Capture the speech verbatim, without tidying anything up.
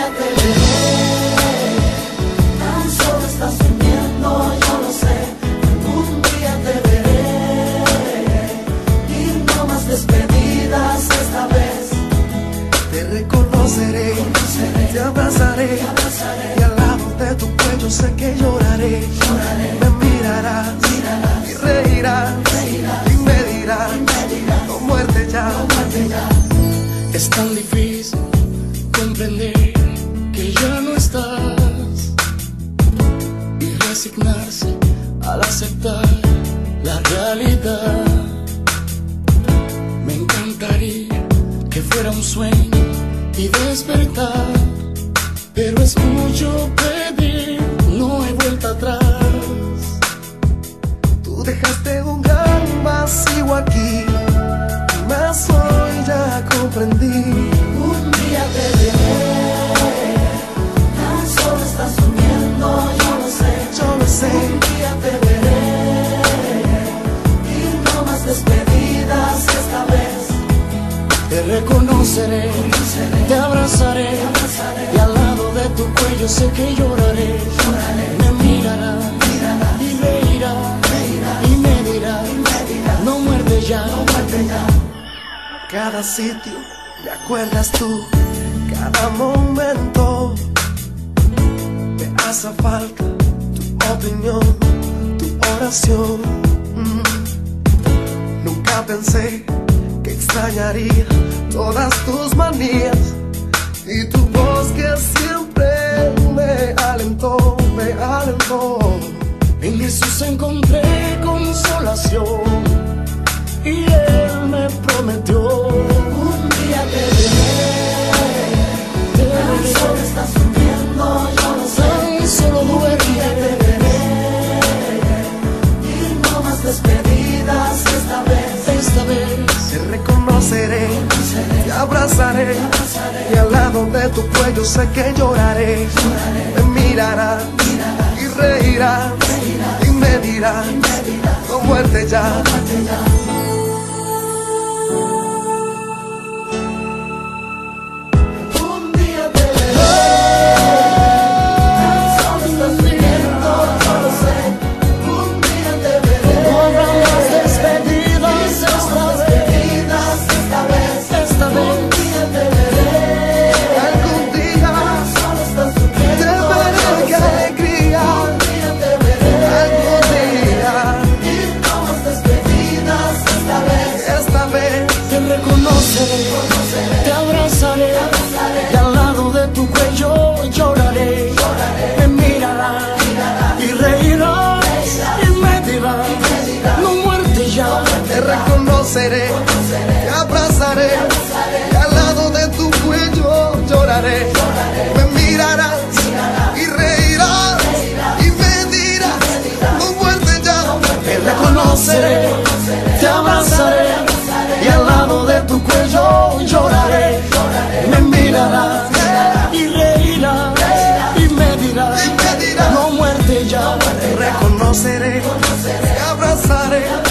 día te veré, tan solo estás durmiendo, yo lo sé. Algún día te veré, y no más despedidas esta vez. Te reconoceré, te abrazaré, y al lado de tu cuello sé que lloraré. Me mirarás y reirás y me dirás, no muerte ya. Es tan difícil comprender que ya no estás y resignarse al aceptar la realidad. Me encantaría que fuera un sueño y despertar, pero es mucho pedir, no hay vuelta atrás. Tú dejaste un gran vacío aquí, más hoy ya comprendí. Un día te veré, tan solo estás durmiendo, yo lo sé. Yo lo sé. Un día te veré, y no más despedidas esta vez. Te reconoceré, te abrazaré, y al lado de tu cuello sé que lloraré. Me mirarás y reirás y me dirás, no muerde ya. Cada sitio me acuerdas tú, cada momento me hace falta tu opinión, tu oración. Mm. Nunca pensé que extrañaría todas tus manías y tu voz que siempre me alentó, me alentó. En Jesús encontré consolación y Él me prometió. Un día te veré, tan solo estás durmiendo, yo lo sé. Tan solo Un día te duerme, veré, y no más despedidas esta vez. esta vez Te reconoceré, te abrazaré, y al lado de tu cuello sé que lloraré. Me mirarás y reirás y me dirás, no muerte ya. Un día te veré, tan solo estás durmiendo, yo lo sé. Un día te veré, no habrá más despedidas esta vez, despedidas esta vez. esta vez. Un día te veré, Algún día tan solo estás te durmiendo, veré, yo lo qué sé. alegría. Un día te veré, Algún día, y no más despedidas esta vez. esta vez Te reconoceré, te abrazaré, y al lado de tu cuello lloraré. Me mirarás y reirás y me dirás, no muerte ya. te reconoceré, te abrazaré, y al lado de tu cuello lloraré. Me mirarás y reirás y me dirás, no muerte ya. Te reconoceré, te abrazaré, y al lado de tu cuello lloraré. Me mirarás y reirás y me dirás, Y me dirás, no muerte ya. te reconoceré, te abrazaré,